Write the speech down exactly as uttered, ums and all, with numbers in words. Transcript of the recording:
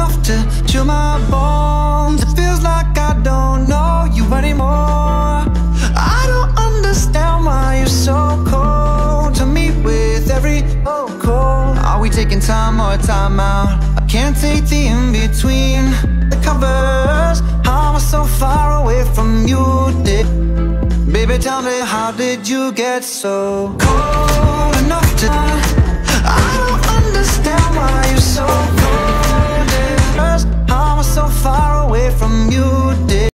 enough to chill my bones. It feels like I don't know you anymore. I don't understand why you're so cold to me with every cold. Are we taking time or time out? I can't take the in-between. The covers, how am I so far away from you? Did Baby, tell me, how did you get so cold?